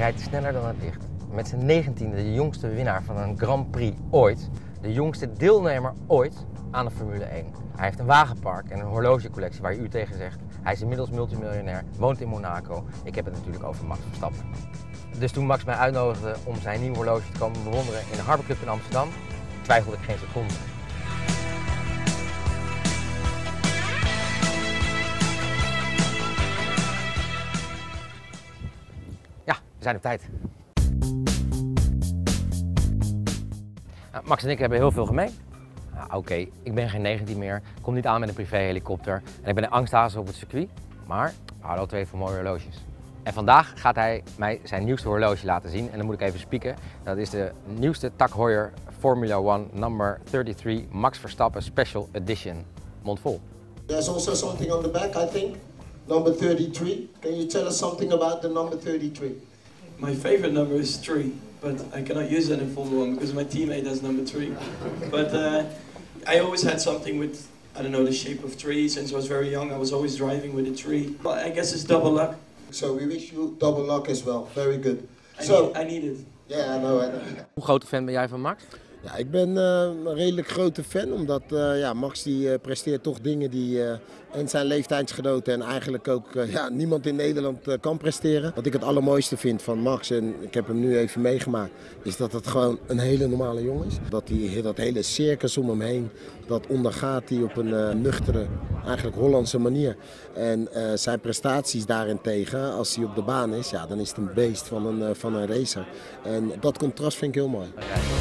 rijdt sneller dan het licht. Met zijn 19e de jongste winnaar van een Grand Prix ooit. De jongste deelnemer ooit aan de Formule 1. Hij heeft een wagenpark en een horlogecollectie waar je u tegen zegt. Hij is inmiddels multimiljonair, woont in Monaco. Ik heb het natuurlijk over Max Verstappen. Dus toen Max mij uitnodigde om zijn nieuw horloge te komen bewonderen in de Harbor Club in Amsterdam, twijfelde ik geen seconde. Ja, we zijn op tijd. Max en ik hebben heel veel gemeen. Oké, ik ben geen 19 meer, kom niet aan met een privéhelikopter en ik ben een angsthazen op het circuit. Maar we houden al twee voor mooie horloges. En vandaag gaat hij mij zijn nieuwste horloge laten zien en dan moet ik even spieken. Dat is de nieuwste Tag Heuer Formula 1 number 33 Max Verstappen Special Edition. Mond vol. There's also something on the back, I think. Number 33. Can you tell us something about the number 33? My favorite number is 3, but I cannot use that in Formula 1 because my teammate has number 3. But I always had something with, I don't know, the shape of 3. Since I was very young, I was always driving with a 3. Well, I guess it's double luck. So we wish you double luck as well. Very good. I need it. Yeah, I know. Hoe grote fan ben jij van Max? Ja, ik ben een redelijk grote fan, omdat Max die presteert toch dingen die en zijn leeftijdsgenoten en eigenlijk ook niemand in Nederland kan presteren. Wat ik het allermooiste vind van Max, en ik heb hem nu even meegemaakt, is dat het gewoon een hele normale jongen is. Dat hij dat hele circus om hem heen, dat ondergaat hij op een nuchtere, eigenlijk Hollandse manier. En zijn prestaties daarentegen, als hij op de baan is, ja, dan is het een beest van een racer. En dat contrast vind ik heel mooi.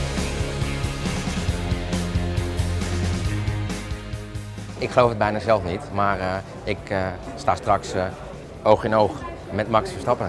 Ik geloof het bijna zelf niet, maar ik sta straks oog in oog met Max Verstappen.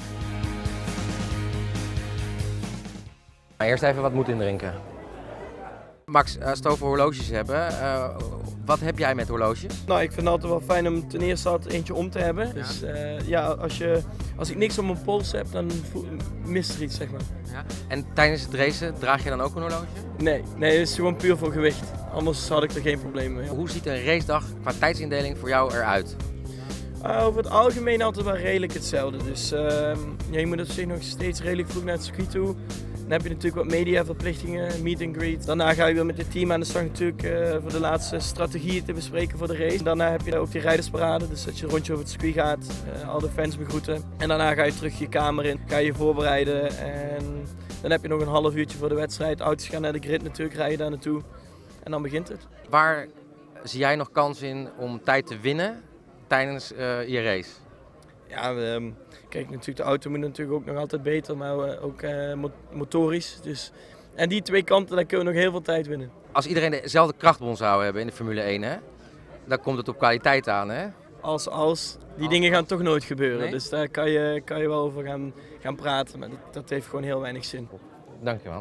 Maar eerst even wat moed indrinken. Max, als we het over horloges hebben, wat heb jij met horloges? Nou, ik vind het altijd wel fijn om ten eerste altijd eentje om te hebben. Ja. Dus als ik niks op mijn pols heb, dan mist er iets, zeg maar. Ja. En tijdens het racen draag je dan ook een horloge? Nee, het is gewoon puur voor gewicht. Anders had ik er geen probleem mee. Hoe ziet een racedag qua tijdsindeling voor jou eruit? Over het algemeen altijd wel redelijk hetzelfde. Dus je moet op zich nog steeds redelijk vroeg naar het circuit toe. Dan heb je natuurlijk wat mediaverplichtingen, meet and greet. Daarna ga je weer met het team aan de slag natuurlijk voor de laatste strategieën te bespreken voor de race. Daarna heb je ook die rijdersparade, dus dat je een rondje over het circuit gaat, al de fans begroeten. En daarna ga je terug je kamer in, ga je je voorbereiden en dan heb je nog een half uurtje voor de wedstrijd. Auto's gaan naar de grid natuurlijk, rij je daar naartoe en dan begint het. Waar zie jij nog kans in om tijd te winnen tijdens je race? Ja, kijk, natuurlijk, de auto moet natuurlijk ook nog altijd beter, maar ook motorisch. Dus, en die twee kanten, daar kunnen we nog heel veel tijd winnen. Als iedereen dezelfde krachtbron zou hebben in de Formule 1, hè, dan komt het op kwaliteit aan, hè? Die dingen gaan toch nooit gebeuren. Nee? Dus daar kan je wel over gaan praten, maar dat heeft gewoon heel weinig zin. Dankjewel.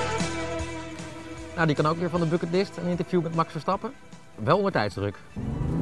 Nou, die kan ook weer van de bucketlist, een interview met Max Verstappen. Wel onder tijdsdruk.